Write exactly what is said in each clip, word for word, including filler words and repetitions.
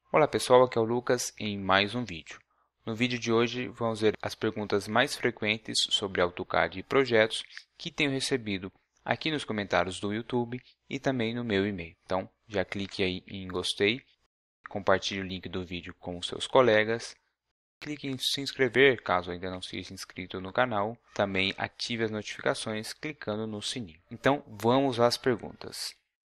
Olá pessoal, aqui é o Lucas em mais um vídeo. No vídeo de hoje vamos ver as perguntas mais frequentes sobre AutoCAD e projetos que tenho recebido aqui nos comentários do YouTube e também no meu e-mail. Então já clique aí em gostei, compartilhe o link do vídeo com os seus colegas, clique em se inscrever caso ainda não seja inscrito no canal, também ative as notificações clicando no sininho. Então vamos às perguntas.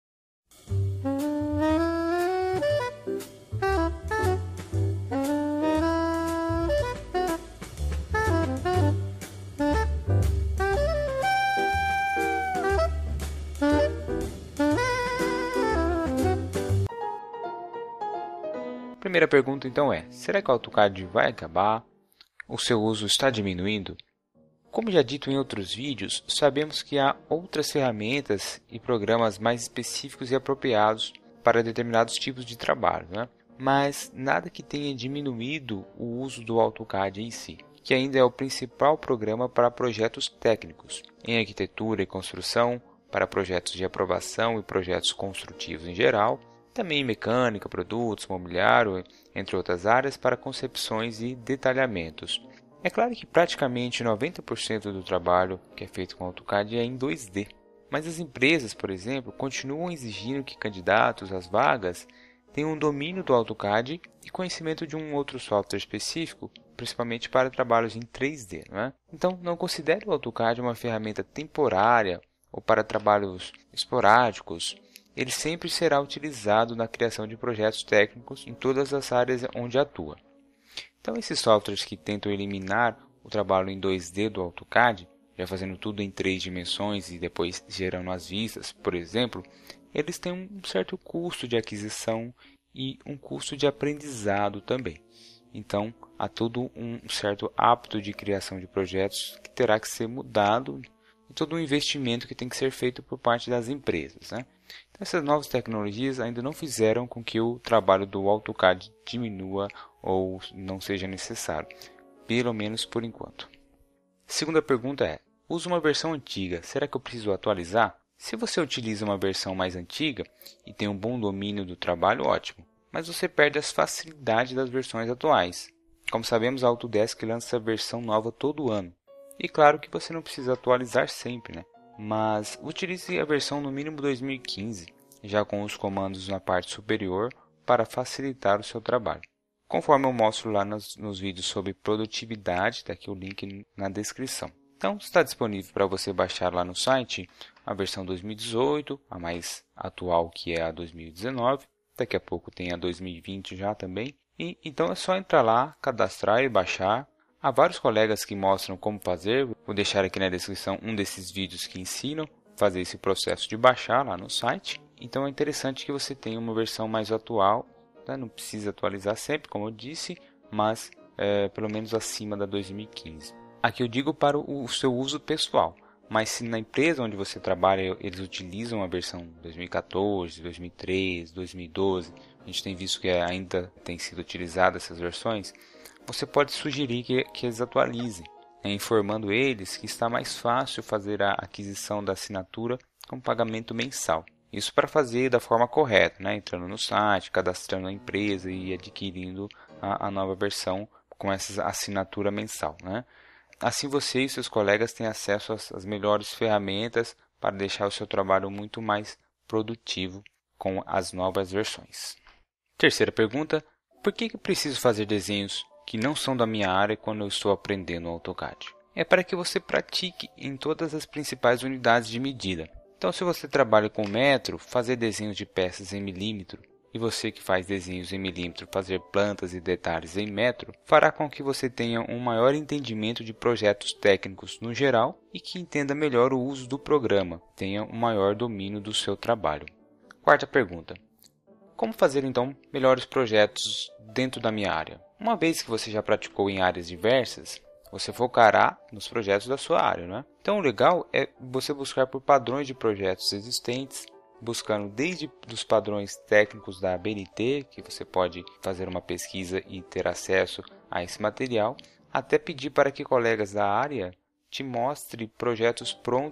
A primeira pergunta então é, será que o AutoCAD vai acabar? O seu uso está diminuindo? Como já dito em outros vídeos, sabemos que há outras ferramentas e programas mais específicos e apropriados para determinados tipos de trabalho, né? Mas nada que tenha diminuído o uso do AutoCAD em si, que ainda é o principal programa para projetos técnicos, em arquitetura e construção, para projetos de aprovação e projetos construtivos em geral, também mecânica, produtos, mobiliário, entre outras áreas, para concepções e detalhamentos. É claro que praticamente noventa por cento do trabalho que é feito com AutoCAD é em dois D, mas as empresas, por exemplo, continuam exigindo que candidatos às vagas tenham um domínio do AutoCAD e conhecimento de um outro software específico, principalmente para trabalhos em três D. Não é? Então, não considere o AutoCAD uma ferramenta temporária ou para trabalhos esporádicos. Ele sempre será utilizado na criação de projetos técnicos em todas as áreas onde atua. Então, esses softwares que tentam eliminar o trabalho em dois D do AutoCAD, já fazendo tudo em três dimensões e depois gerando as vistas, por exemplo, eles têm um certo custo de aquisição e um custo de aprendizado também. Então, há todo um certo hábito de criação de projetos que terá que ser mudado e todo um investimento que tem que ser feito por parte das empresas, né? Então, essas novas tecnologias ainda não fizeram com que o trabalho do AutoCAD diminua ou não seja necessário, pelo menos por enquanto. Segunda pergunta é, uso uma versão antiga, será que eu preciso atualizar? Se você utiliza uma versão mais antiga e tem um bom domínio do trabalho, ótimo, mas você perde as facilidades das versões atuais. Como sabemos, a Autodesk lança a versão nova todo ano. E claro que você não precisa atualizar sempre, né? Mas utilize a versão no mínimo dois mil e quinze, já com os comandos na parte superior, para facilitar o seu trabalho. Conforme eu mostro lá nos, nos vídeos sobre produtividade, está aqui o link na descrição. Então, está disponível para você baixar lá no site a versão dois mil e dezoito, a mais atual que é a dois mil e dezenove. Daqui a pouco tem a dois mil e vinte já também. E, então é só entrar lá, cadastrar e baixar. Há vários colegas que mostram como fazer. Vou deixar aqui na descrição um desses vídeos que ensinam a fazer esse processo de baixar lá no site. Então é interessante que você tenha uma versão mais atual. Tá? Não precisa atualizar sempre, como eu disse, mas é, pelo menos acima da dois mil e quinze. Aqui eu digo para o seu uso pessoal, mas se na empresa onde você trabalha eles utilizam a versão dois mil e quatorze, dois mil e treze, dois mil e doze, a gente tem visto que ainda tem sido utilizadas essas versões, você pode sugerir que, que eles atualizem, né, informando eles que está mais fácil fazer a aquisição da assinatura com pagamento mensal. Isso para fazer da forma correta, né, entrando no site, cadastrando a empresa e adquirindo a, a nova versão com essa assinatura mensal, né? Assim você e seus colegas têm acesso às, às melhores ferramentas para deixar o seu trabalho muito mais produtivo com as novas versões. Terceira pergunta, por que eu preciso fazer desenhos que não são da minha área quando eu estou aprendendo o AutoCAD? É para que você pratique em todas as principais unidades de medida. Então, se você trabalha com metro, fazer desenhos de peças em milímetro, e você que faz desenhos em milímetro, fazer plantas e detalhes em metro, fará com que você tenha um maior entendimento de projetos técnicos no geral e que entenda melhor o uso do programa, tenha um maior domínio do seu trabalho. Quarta pergunta. Como fazer então melhores projetos dentro da minha área? Uma vez que você já praticou em áreas diversas, você focará nos projetos da sua área, não é? Então o legal é você buscar por padrões de projetos existentes, buscando desde os padrões técnicos da A B N T, que você pode fazer uma pesquisa e ter acesso a esse material, até pedir para que colegas da área te mostrem projetos prontos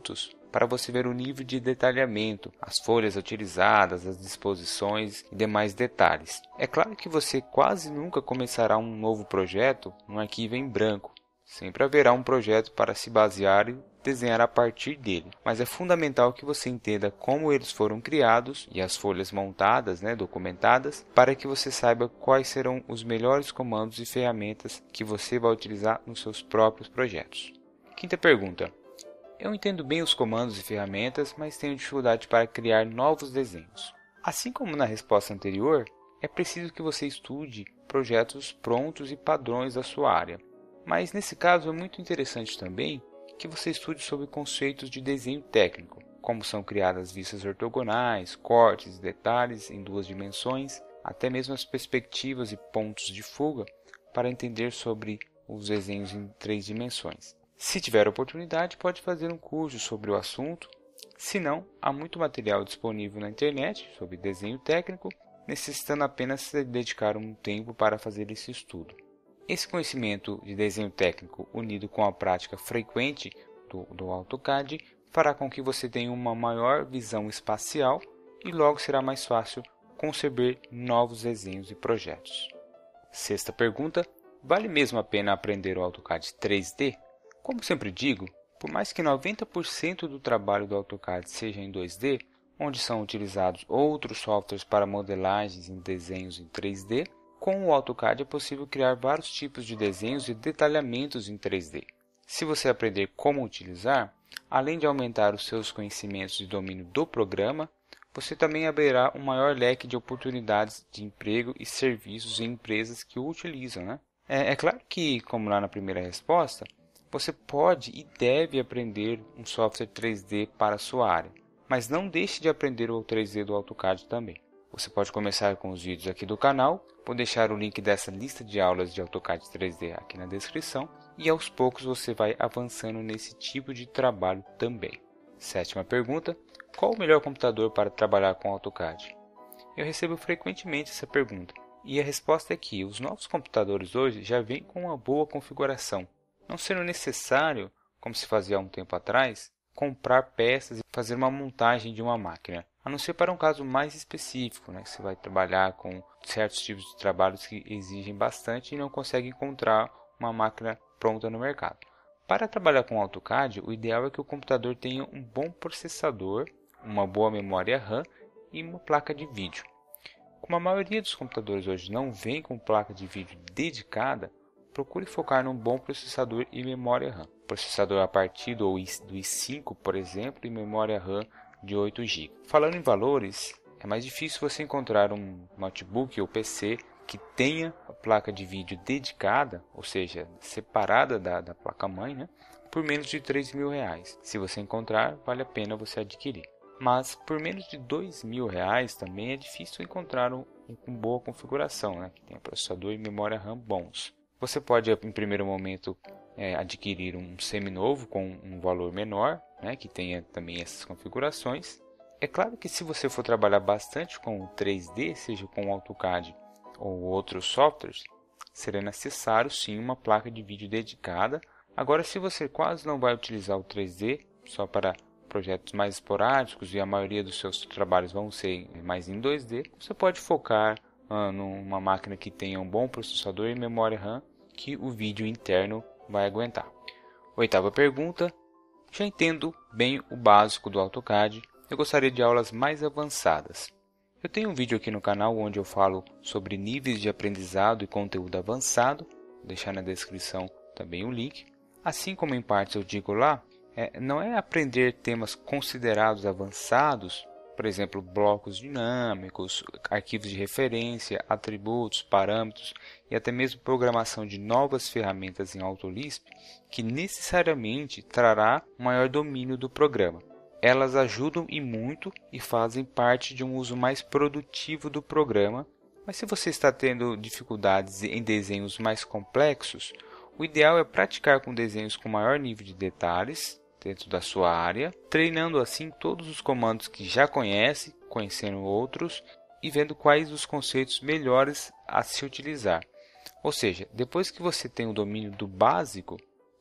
para você ver o nível de detalhamento, as folhas utilizadas, as disposições e demais detalhes. É claro que você quase nunca começará um novo projeto num arquivo em branco. Sempre haverá um projeto para se basear e desenhar a partir dele, mas é fundamental que você entenda como eles foram criados e as folhas montadas, né, documentadas, para que você saiba quais serão os melhores comandos e ferramentas que você vai utilizar nos seus próprios projetos. Quinta pergunta. Eu entendo bem os comandos e ferramentas, mas tenho dificuldade para criar novos desenhos. Assim como na resposta anterior, é preciso que você estude projetos prontos e padrões da sua área. Mas nesse caso é muito interessante também que você estude sobre conceitos de desenho técnico, como são criadas vistas ortogonais, cortes e detalhes em duas dimensões, até mesmo as perspectivas e pontos de fuga, para entender sobre os desenhos em três dimensões. Se tiver oportunidade, pode fazer um curso sobre o assunto. Se não, há muito material disponível na internet sobre desenho técnico, necessitando apenas se dedicar um tempo para fazer esse estudo. Esse conhecimento de desenho técnico, unido com a prática frequente do, do AutoCAD, fará com que você tenha uma maior visão espacial e logo será mais fácil conceber novos desenhos e projetos. Sexta pergunta. Vale mesmo a pena aprender o AutoCAD três D? Como sempre digo, por mais que noventa por cento do trabalho do AutoCAD seja em dois D, onde são utilizados outros softwares para modelagens em desenhos em três D, com o AutoCAD é possível criar vários tipos de desenhos e detalhamentos em três D. Se você aprender como utilizar, além de aumentar os seus conhecimentos de domínio do programa, você também abrirá um maior leque de oportunidades de emprego e serviços em empresas que o utilizam, né? É, é claro que, como lá na primeira resposta, você pode e deve aprender um software três D para a sua área, mas não deixe de aprender o três D do AutoCAD também. Você pode começar com os vídeos aqui do canal, vou deixar o link dessa lista de aulas de AutoCAD três D aqui na descrição e aos poucos você vai avançando nesse tipo de trabalho também. Sétima pergunta, qual o melhor computador para trabalhar com AutoCAD? Eu recebo frequentemente essa pergunta e a resposta é que os novos computadores hoje já vêm com uma boa configuração, não sendo necessário, como se fazia há um tempo atrás, comprar peças e fazer uma montagem de uma máquina. A não ser para um caso mais específico, né? Você vai trabalhar com certos tipos de trabalhos que exigem bastante e não consegue encontrar uma máquina pronta no mercado. Para trabalhar com AutoCAD, o ideal é que o computador tenha um bom processador, uma boa memória RAM e uma placa de vídeo. Como a maioria dos computadores hoje não vem com placa de vídeo dedicada, procure focar num bom processador e memória RAM. Processador a partir do i cinco, por exemplo, e memória RAM de oito gigas. Falando em valores, é mais difícil você encontrar um notebook ou P C que tenha a placa de vídeo dedicada, ou seja, separada da, da placa-mãe, né, por menos de três mil reais. Se você encontrar, vale a pena você adquirir. Mas por menos de dois mil reais também é difícil encontrar um, um com boa configuração, né, que tenha processador e memória RAM bons. Você pode, em primeiro momento, é, adquirir um seminovo com um valor menor, né, que tenha também essas configurações. É claro que se você for trabalhar bastante com o três D, seja com o AutoCAD ou outros softwares, será necessário sim uma placa de vídeo dedicada. Agora, se você quase não vai utilizar o três D, só para projetos mais esporádicos e a maioria dos seus trabalhos vão ser mais em dois D, você pode focar ah, numa máquina que tenha um bom processador e memória RAM que o vídeo interno vai aguentar. Oitava pergunta. Já entendo bem o básico do AutoCAD, eu gostaria de aulas mais avançadas. Eu tenho um vídeo aqui no canal onde eu falo sobre níveis de aprendizado e conteúdo avançado, vou deixar na descrição também o link. Assim como em partes eu digo lá, é, não é aprender temas considerados avançados, por exemplo, blocos dinâmicos, arquivos de referência, atributos, parâmetros e até mesmo programação de novas ferramentas em AutoLisp, que necessariamente trará maior domínio do programa. Elas ajudam e muito e fazem parte de um uso mais produtivo do programa, mas se você está tendo dificuldades em desenhos mais complexos, o ideal é praticar com desenhos com maior nível de detalhes dentro da sua área, treinando assim todos os comandos que já conhece, conhecendo outros e vendo quais os conceitos melhores a se utilizar. Ou seja, depois que você tem o domínio do básico,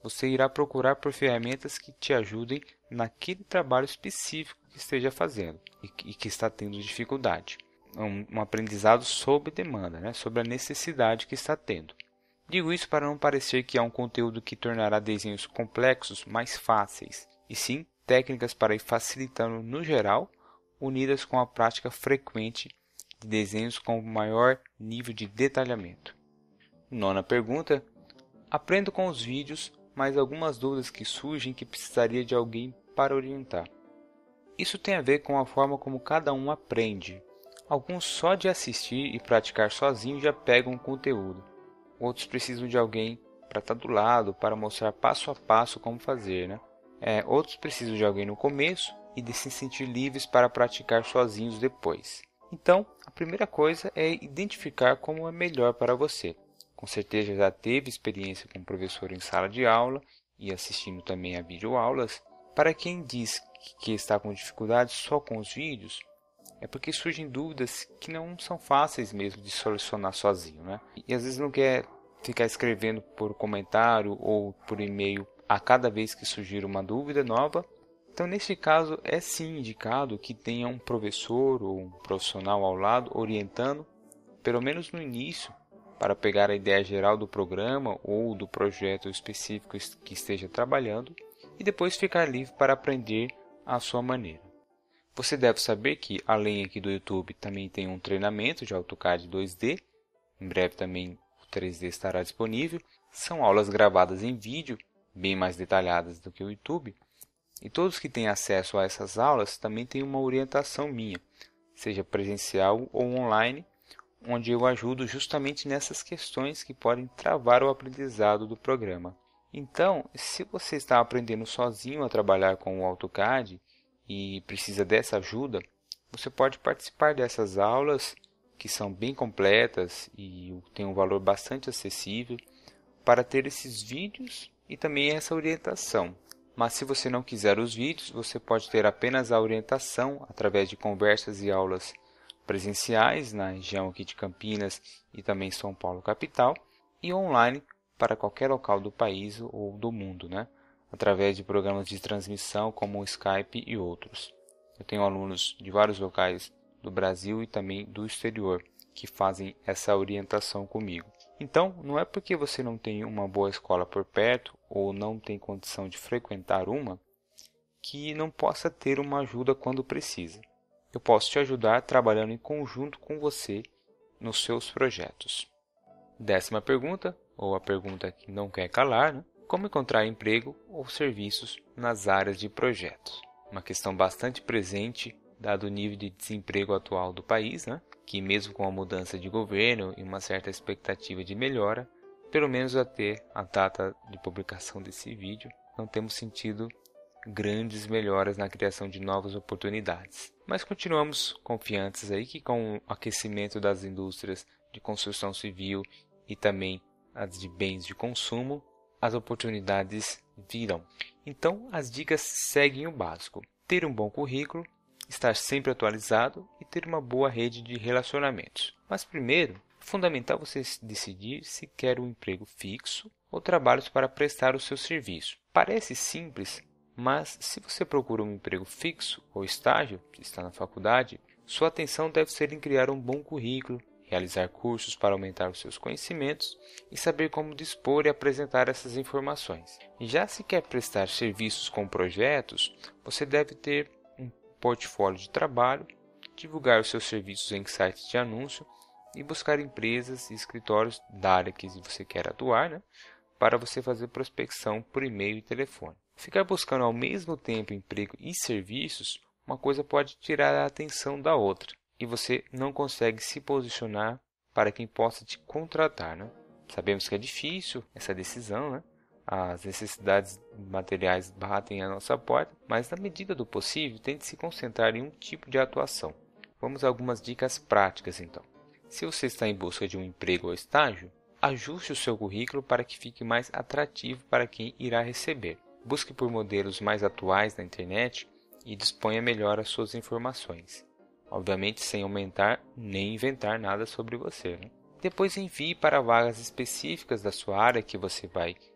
você irá procurar por ferramentas que te ajudem naquele trabalho específico que esteja fazendo e que está tendo dificuldade. Um, um aprendizado sob demanda, né? Sobre a necessidade que está tendo. Digo isso para não parecer que há um conteúdo que tornará desenhos complexos mais fáceis, e sim técnicas para ir facilitando no geral, unidas com a prática frequente de desenhos com maior nível de detalhamento. Nona pergunta. Aprendo com os vídeos, mas algumas dúvidas que surgem que precisaria de alguém para orientar. Isso tem a ver com a forma como cada um aprende. Alguns só de assistir e praticar sozinho já pegam o conteúdo. Outros precisam de alguém para estar do lado, para mostrar passo a passo como fazer, né? É, outros precisam de alguém no começo e de se sentir livres para praticar sozinhos depois. Então, a primeira coisa é identificar como é melhor para você. Com certeza já teve experiência com professor em sala de aula e assistindo também a videoaulas. Para quem diz que está com dificuldade só com os vídeos, é porque surgem dúvidas que não são fáceis mesmo de solucionar sozinho, né? E às vezes não quer ficar escrevendo por comentário ou por e-mail a cada vez que surgir uma dúvida nova. Então, neste caso, é sim indicado que tenha um professor ou um profissional ao lado orientando, pelo menos no início, para pegar a ideia geral do programa ou do projeto específico que esteja trabalhando e depois ficar livre para aprender à sua maneira. Você deve saber que, além aqui do YouTube, também tem um treinamento de AutoCAD dois D. Em breve também o três D estará disponível. São aulas gravadas em vídeo, bem mais detalhadas do que o YouTube. E todos que têm acesso a essas aulas também têm uma orientação minha, seja presencial ou online, onde eu ajudo justamente nessas questões que podem travar o aprendizado do programa. Então, se você está aprendendo sozinho a trabalhar com o AutoCAD, e precisa dessa ajuda, você pode participar dessas aulas que são bem completas e têm um valor bastante acessível para ter esses vídeos e também essa orientação. Mas se você não quiser os vídeos, você pode ter apenas a orientação através de conversas e aulas presenciais na região aqui de Campinas e também São Paulo capital e online para qualquer local do país ou do mundo, né? Através de programas de transmissão como o Skype e outros. Eu tenho alunos de vários locais do Brasil e também do exterior que fazem essa orientação comigo. Então, não é porque você não tem uma boa escola por perto ou não tem condição de frequentar uma que não possa ter uma ajuda quando precisa. Eu posso te ajudar trabalhando em conjunto com você nos seus projetos. Décima pergunta, ou a pergunta que não quer calar, né? Como encontrar emprego ou serviços nas áreas de projetos? Uma questão bastante presente, dado o nível de desemprego atual do país, né? Que mesmo com a mudança de governo e uma certa expectativa de melhora, pelo menos até a data de publicação desse vídeo, não temos sentido grandes melhoras na criação de novas oportunidades. Mas continuamos confiantes aí que com o aquecimento das indústrias de construção civil e também as de bens de consumo, as oportunidades virão. Então, as dicas seguem o básico. Ter um bom currículo, estar sempre atualizado e ter uma boa rede de relacionamentos. Mas primeiro, é fundamental você decidir se quer um emprego fixo ou trabalhos para prestar o seu serviço. Parece simples, mas se você procura um emprego fixo ou estágio, se está na faculdade, sua atenção deve ser em criar um bom currículo, realizar cursos para aumentar os seus conhecimentos e saber como dispor e apresentar essas informações. Já se quer prestar serviços com projetos, você deve ter um portfólio de trabalho, divulgar os seus serviços em sites de anúncio e buscar empresas e escritórios da área que você quer atuar, né, para você fazer prospecção por e-mail e telefone. Ficar buscando ao mesmo tempo emprego e serviços, uma coisa pode tirar a atenção da outra. E você não consegue se posicionar para quem possa te contratar, né? Sabemos que é difícil essa decisão, né? As necessidades materiais batem à nossa porta, mas na medida do possível, tente se concentrar em um tipo de atuação. Vamos a algumas dicas práticas então. Se você está em busca de um emprego ou estágio, ajuste o seu currículo para que fique mais atrativo para quem irá receber. Busque por modelos mais atuais na internet e disponha melhor as suas informações. Obviamente sem aumentar nem inventar nada sobre você, né? Depois envie para vagas específicas da sua área que você vai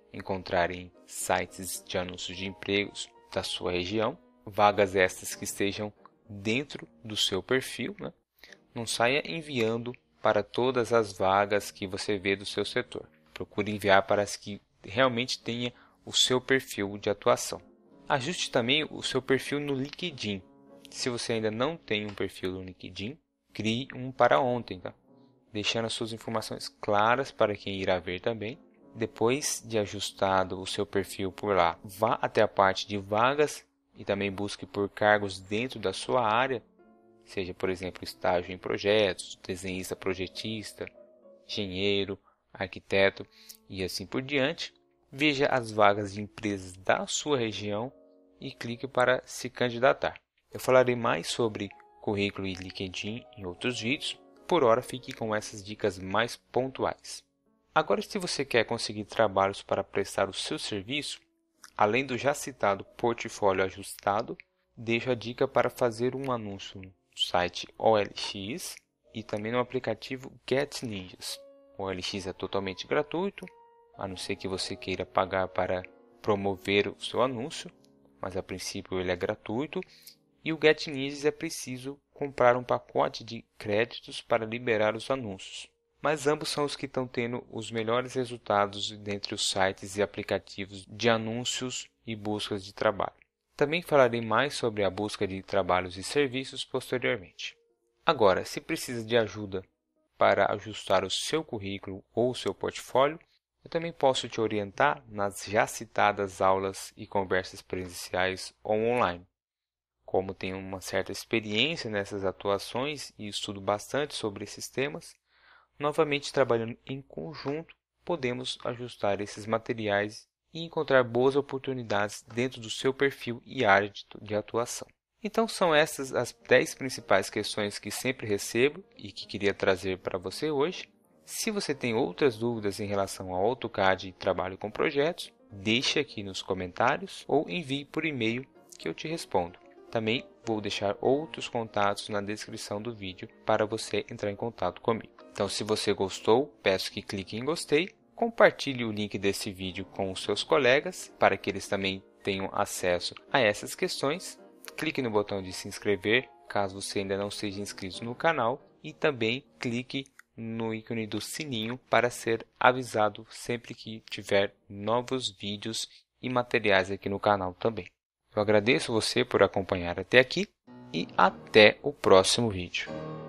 encontrar em sites de anúncios de empregos da sua região, vagas estas que estejam dentro do seu perfil, né? Não saia enviando para todas as vagas que você vê do seu setor. Procure enviar para as que realmente tenha o seu perfil de atuação. Ajuste também o seu perfil no LinkedIn. Se você ainda não tem um perfil no LinkedIn, crie um para ontem, tá? Deixando as suas informações claras para quem irá ver também. Depois de ajustado o seu perfil por lá, vá até a parte de vagas e também busque por cargos dentro da sua área, seja, por exemplo, estágio em projetos, desenhista projetista, engenheiro, arquiteto e assim por diante. Veja as vagas de empresas da sua região e clique para se candidatar. Eu falarei mais sobre currículo e LinkedIn em outros vídeos. Por hora, fique com essas dicas mais pontuais. Agora, se você quer conseguir trabalhos para prestar o seu serviço, além do já citado portfólio ajustado, deixo a dica para fazer um anúncio no site O L X e também no aplicativo GetNinjas. O O L X é totalmente gratuito, a não ser que você queira pagar para promover o seu anúncio, mas a princípio ele é gratuito. E o GetNinjas é preciso comprar um pacote de créditos para liberar os anúncios. Mas ambos são os que estão tendo os melhores resultados dentre os sites e aplicativos de anúncios e buscas de trabalho. Também falarei mais sobre a busca de trabalhos e serviços posteriormente. Agora, se precisa de ajuda para ajustar o seu currículo ou o seu portfólio, eu também posso te orientar nas já citadas aulas e conversas presenciais ou online. Como tenho uma certa experiência nessas atuações e estudo bastante sobre esses temas, novamente trabalhando em conjunto, podemos ajustar esses materiais e encontrar boas oportunidades dentro do seu perfil e área de atuação. Então são essas as dez principais questões que sempre recebo e que queria trazer para você hoje. Se você tem outras dúvidas em relação ao AutoCAD e trabalho com projetos, deixe aqui nos comentários ou envie por e-mail que eu te respondo. Também vou deixar outros contatos na descrição do vídeo para você entrar em contato comigo. Então, se você gostou, peço que clique em gostei, compartilhe o link desse vídeo com os seus colegas para que eles também tenham acesso a essas questões. Clique no botão de se inscrever, caso você ainda não seja inscrito no canal, e também clique no ícone do sininho para ser avisado sempre que tiver novos vídeos e materiais aqui no canal também. Eu agradeço você por acompanhar até aqui e até o próximo vídeo.